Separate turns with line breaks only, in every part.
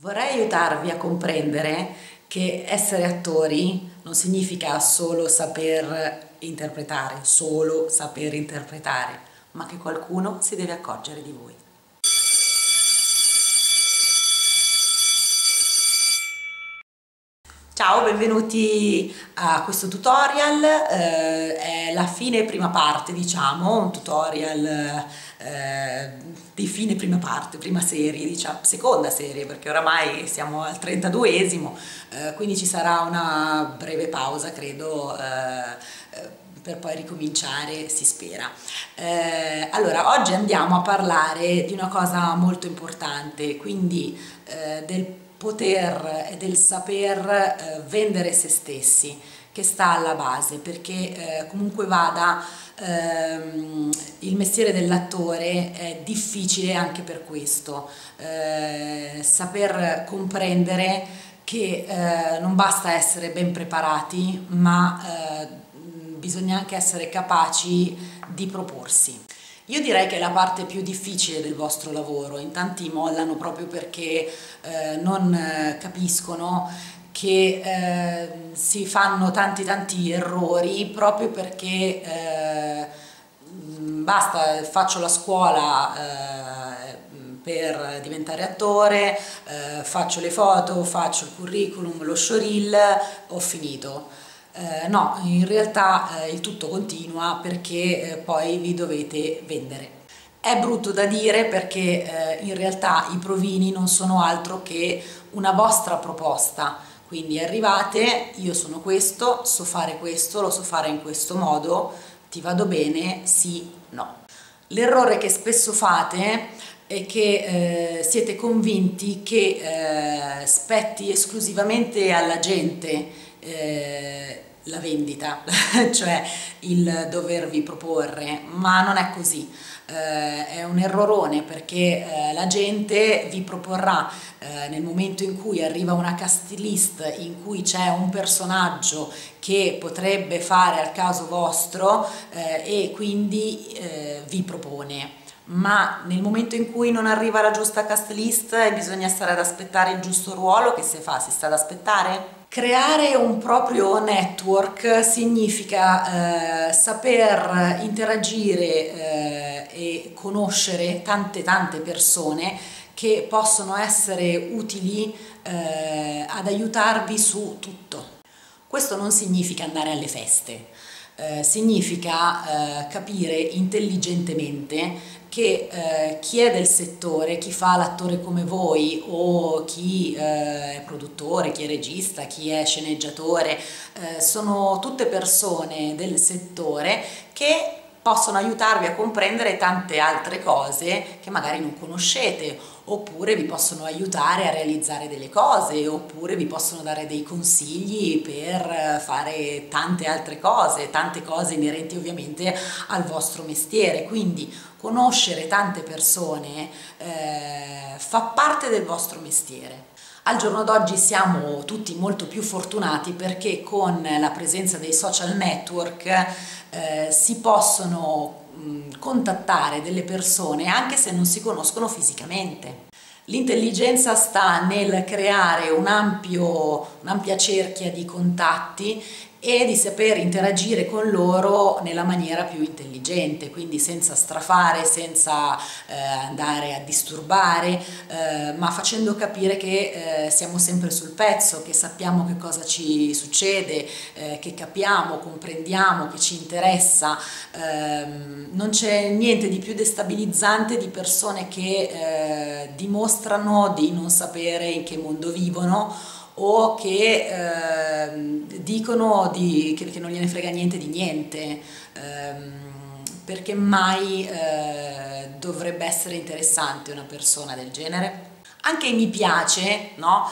Vorrei aiutarvi a comprendere che essere attori non significa solo saper interpretare, ma che qualcuno si deve accorgere di voi. Ciao, benvenuti a questo tutorial, è la fine prima parte, diciamo, un tutorial di fine prima parte, prima serie, diciamo, seconda serie, perché oramai siamo al 32esimo, quindi ci sarà una breve pausa, credo, per poi ricominciare, si spera. Allora, oggi andiamo a parlare di una cosa molto importante, quindi del poter e del saper vendere se stessi, che sta alla base, perché comunque vada il mestiere dell'attore è difficile anche per questo, saper comprendere che non basta essere ben preparati, ma bisogna anche essere capaci di proporsi. Io direi che è la parte più difficile del vostro lavoro, in tanti mollano proprio perché non capiscono che si fanno tanti errori proprio perché basta, faccio la scuola per diventare attore, faccio le foto, faccio il curriculum, lo showreel, ho finito. No, in realtà il tutto continua perché poi vi dovete vendere. È brutto da dire perché in realtà i provini non sono altro che una vostra proposta, quindi arrivate, io sono questo, so fare questo, lo so fare in questo modo, ti vado bene? Sì, no. L'errore che spesso fate è che siete convinti che spetti esclusivamente alla gente la vendita, cioè il dovervi proporre, ma non è così. È un errorone perché la gente vi proporrà nel momento in cui arriva una cast list in cui c'è un personaggio che potrebbe fare al caso vostro e quindi vi propone. Ma nel momento in cui non arriva la giusta cast list e bisogna stare ad aspettare il giusto ruolo, che si fa? Si sta ad aspettare? Creare un proprio network significa saper interagire e conoscere tante persone che possono essere utili ad aiutarvi su tutto. Questo non significa andare alle feste, significa capire intelligentemente che chi è del settore, chi fa l'attore come voi o chi è produttore, chi è regista, chi è sceneggiatore, sono tutte persone del settore che possono aiutarvi a comprendere tante altre cose che magari non conoscete, oppure vi possono aiutare a realizzare delle cose, oppure vi possono dare dei consigli per fare tante altre cose, tante cose inerenti ovviamente al vostro mestiere. Quindi conoscere tante persone fa parte del vostro mestiere. Al giorno d'oggi siamo tutti molto più fortunati perché con la presenza dei social network si possono contattare delle persone anche se non si conoscono fisicamente. L'intelligenza sta nel creare un'ampia cerchia di contatti e di saper interagire con loro nella maniera più intelligente, quindi senza strafare, senza andare a disturbare, ma facendo capire che siamo sempre sul pezzo, che sappiamo che cosa ci succede, che capiamo, comprendiamo, che ci interessa. Non c'è niente di più destabilizzante di persone che dimostrano di non sapere in che mondo vivono o che dicono che non gliene frega niente di niente, perché mai dovrebbe essere interessante una persona del genere. Anche i mi piace, no?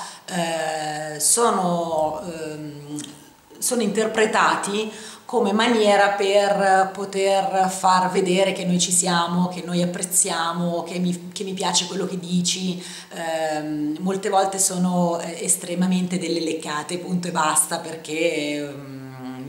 Sono interpretati come maniera per poter far vedere che noi ci siamo, che noi apprezziamo, che mi piace quello che dici. Molte volte sono estremamente delle leccate, punto e basta, perché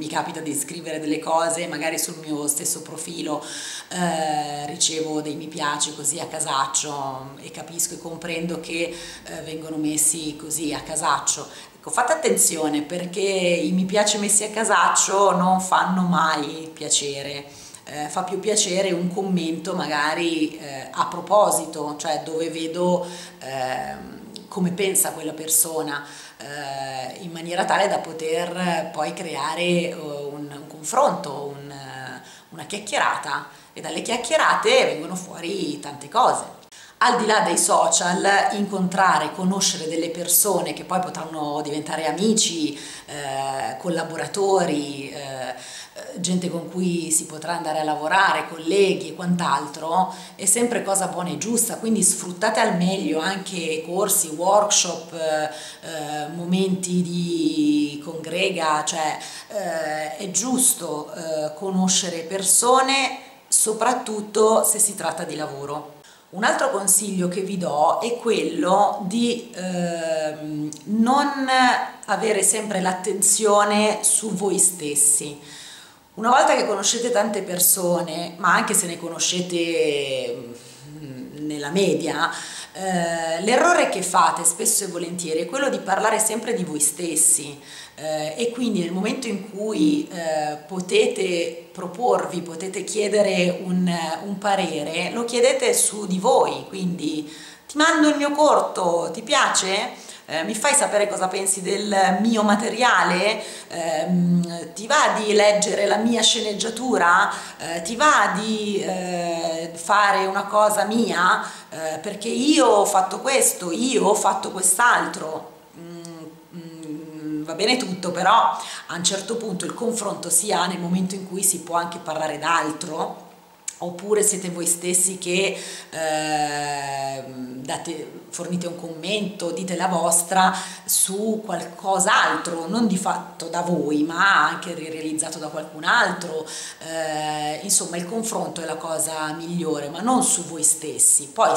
mi capita di scrivere delle cose, magari sul mio stesso profilo ricevo dei mi piace così a casaccio e capisco e comprendo che vengono messi così a casaccio. Ecco, fate attenzione perché i mi piace messi a casaccio non fanno mai piacere. Fa più piacere un commento magari a proposito, cioè dove vedo come pensa quella persona, in maniera tale da poter poi creare un confronto, una chiacchierata, e dalle chiacchierate vengono fuori tante cose. Al di là dei social, incontrare, conoscere delle persone che poi potranno diventare amici, collaboratori, gente con cui si potrà andare a lavorare, colleghi e quant'altro, è sempre cosa buona e giusta, quindi sfruttate al meglio anche corsi, workshop, momenti di congrega, cioè è giusto conoscere persone, soprattutto se si tratta di lavoro. Un altro consiglio che vi do è quello di non avere sempre l'attenzione su voi stessi. Una volta che conoscete tante persone, ma anche se ne conoscete nella media, l'errore che fate spesso e volentieri è quello di parlare sempre di voi stessi, e quindi nel momento in cui potete proporvi, potete chiedere un parere, lo chiedete su di voi, quindi ti mando il mio corto, ti piace? Mi fai sapere cosa pensi del mio materiale? Ti va di leggere la mia sceneggiatura? Ti va di fare una cosa mia? Perché io ho fatto questo, io ho fatto quest'altro. Va bene tutto, però a un certo punto il confronto si ha nel momento in cui si può anche parlare d'altro, oppure siete voi stessi che fornite un commento, dite la vostra su qualcos'altro, non di fatto da voi, ma anche realizzato da qualcun altro. Insomma, il confronto è la cosa migliore, ma non su voi stessi. Poi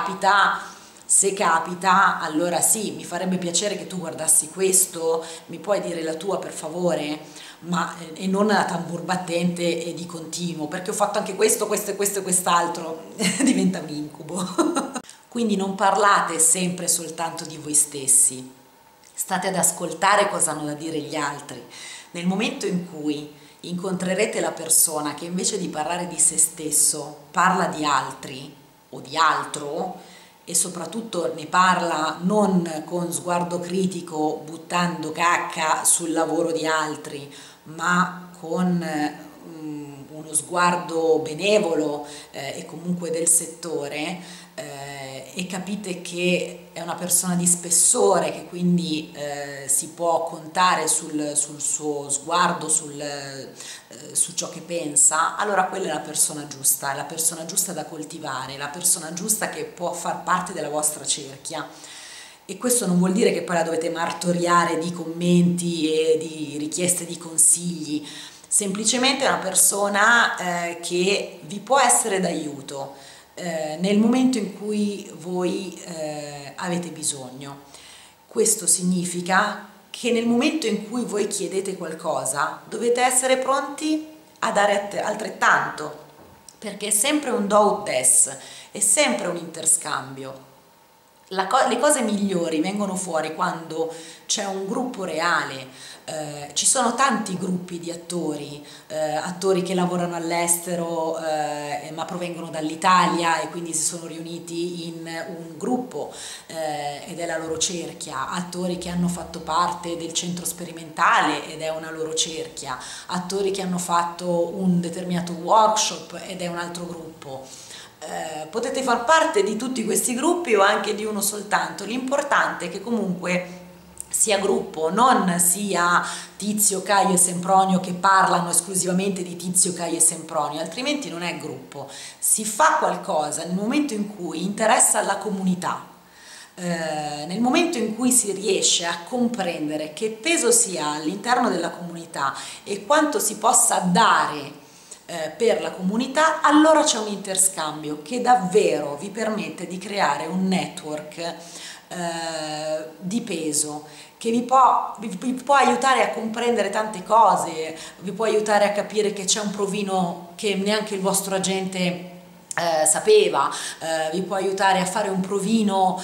se capita, allora sì, mi farebbe piacere che tu guardassi questo, mi puoi dire la tua per favore? E non a tambur battente e di continuo, perché ho fatto anche questo, questo e questo e quest'altro, diventa un incubo. Quindi non parlate sempre soltanto di voi stessi, state ad ascoltare cosa hanno da dire gli altri. Nel momento in cui incontrerete la persona che invece di parlare di se stesso parla di altri o di altro, e soprattutto ne parla non con sguardo critico buttando cacca sul lavoro di altri, ma con uno sguardo benevolo e comunque del settore, e capite che è una persona di spessore, che quindi si può contare sul suo sguardo, su ciò che pensa, allora quella è la persona giusta da coltivare, la persona giusta che può far parte della vostra cerchia. E questo non vuol dire che poi la dovete martoriare di commenti e di richieste di consigli, semplicemente è una persona che vi può essere d'aiuto nel momento in cui voi avete bisogno. Questo significa che nel momento in cui voi chiedete qualcosa dovete essere pronti a dare altrettanto, perché è sempre un do ut des, è sempre un interscambio. Le cose migliori vengono fuori quando c'è un gruppo reale. Ci sono tanti gruppi di attori, attori che lavorano all'estero ma provengono dall'Italia e quindi si sono riuniti in un gruppo ed è la loro cerchia, attori che hanno fatto parte del centro sperimentale ed è una loro cerchia, attori che hanno fatto un determinato workshop ed è un altro gruppo. Potete far parte di tutti questi gruppi o anche di uno soltanto, l'importante è che comunque sia gruppo, non sia Tizio, Caio e Sempronio che parlano esclusivamente di Tizio, Caio e Sempronio, altrimenti non è gruppo. Si fa qualcosa nel momento in cui interessa la comunità, nel momento in cui si riesce a comprendere che peso si ha all'interno della comunità e quanto si possa dare per la comunità, allora c'è un interscambio che davvero vi permette di creare un network di peso, che vi può aiutare a comprendere tante cose, vi può aiutare a capire che c'è un provino che neanche il vostro agente sapeva, vi può aiutare a fare un provino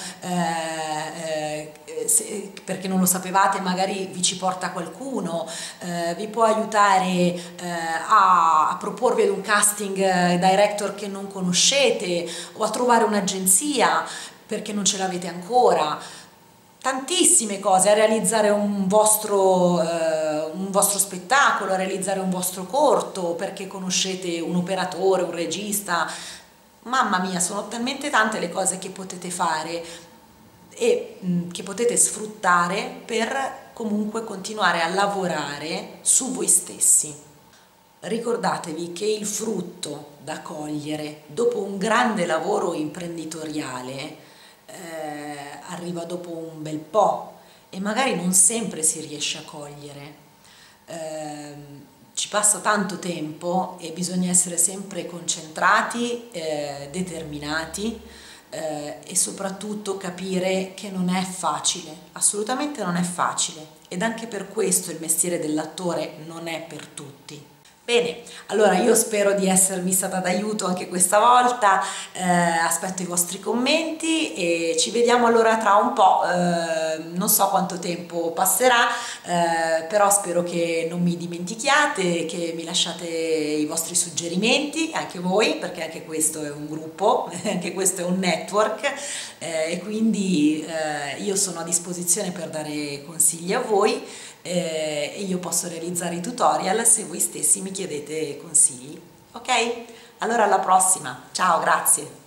perché non lo sapevate, magari vi ci porta qualcuno, vi può aiutare a proporvi ad un casting director che non conoscete o a trovare un'agenzia perché non ce l'avete ancora. Tantissime cose, a realizzare un vostro spettacolo, a realizzare un vostro corto perché conoscete un operatore, un regista. Mamma mia, sono talmente tante le cose che potete fare e che potete sfruttare per comunque continuare a lavorare su voi stessi. Ricordatevi che il frutto da cogliere dopo un grande lavoro imprenditoriale arriva dopo un bel po' e magari non sempre si riesce a cogliere. Ci passa tanto tempo e bisogna essere sempre concentrati, determinati e soprattutto capire che non è facile, assolutamente non è facile, ed anche per questo il mestiere dell'attore non è per tutti. Bene, allora io spero di esservi stata d'aiuto anche questa volta, aspetto i vostri commenti e ci vediamo allora tra un po', non so quanto tempo passerà, però spero che non mi dimentichiate, che mi lasciate i vostri suggerimenti, anche voi, perché anche questo è un gruppo, anche questo è un network, e quindi io sono a disposizione per dare consigli a voi e io posso realizzare i tutorial se voi stessi mi chiedete consigli. Ok? Allora alla prossima, ciao, grazie!